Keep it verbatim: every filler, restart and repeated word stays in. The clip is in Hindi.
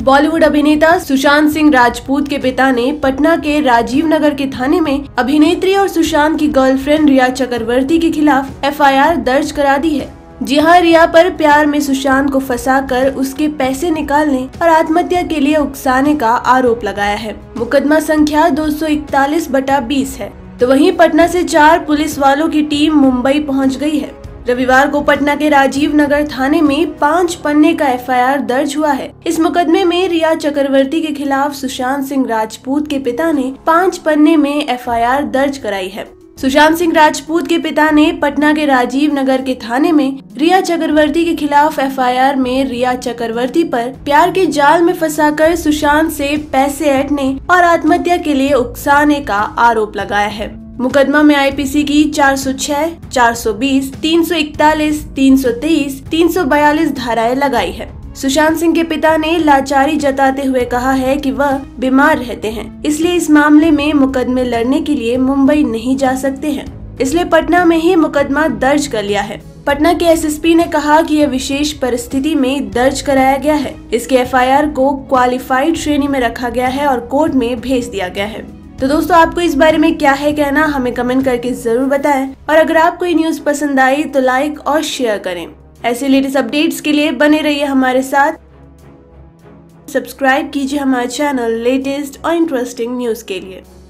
बॉलीवुड अभिनेता सुशांत सिंह राजपूत के पिता ने पटना के राजीव नगर के थाने में अभिनेत्री और सुशांत की गर्लफ्रेंड रिया चक्रवर्ती के खिलाफ एफ आई आर दर्ज करा दी है। जी हाँ, रिया पर प्यार में सुशांत को फंसाकर उसके पैसे निकालने और आत्महत्या के लिए उकसाने का आरोप लगाया है। मुकदमा संख्या दो सौ इकतालीस बटा बीस है। तो वहीं पटना से चार पुलिस वालों की टीम मुंबई पहुंच गई है। रविवार को पटना के राजीव नगर थाने में पाँच पन्ने का एफ आई आर दर्ज हुआ है। इस मुकदमे में रिया चक्रवर्ती के खिलाफ सुशांत सिंह राजपूत के पिता ने पाँच पन्ने में एफ आई आर दर्ज कराई है। सुशांत सिंह राजपूत के पिता ने पटना के राजीव नगर के थाने में रिया चक्रवर्ती के खिलाफ एफ आई आर में रिया चक्रवर्ती पर प्यार के जाल में फंसाकर सुशांत से पैसे ऐंठने और आत्महत्या के लिए उकसाने का आरोप लगाया है। मुकदमा में आई पी सी की चार सौ छह, चार सौ बीस, तीन सौ इकतालीस, तीन सौ तेईस, तीन सौ बयालीस धाराएं लगाई है। सुशांत सिंह के पिता ने लाचारी जताते हुए कहा है कि वह बीमार रहते हैं, इसलिए इस मामले में मुकदमे लड़ने के लिए मुंबई नहीं जा सकते हैं, इसलिए पटना में ही मुकदमा दर्ज कर लिया है। पटना के एस एस पी ने कहा कि यह विशेष परिस्थिति में दर्ज कराया गया है। इसके एफ आई आर को क्वालिफाइड श्रेणी में रखा गया है और कोर्ट में भेज दिया गया है। तो दोस्तों, आपको इस बारे में क्या है कहना, हमें कमेंट करके जरूर बताएं। और अगर आपको ये न्यूज पसंद आई तो लाइक और शेयर करें। ऐसे लेटेस्ट अपडेट्स के लिए बने रहिए हमारे साथ। सब्सक्राइब कीजिए हमारे चैनल लेटेस्ट और इंटरेस्टिंग न्यूज के लिए।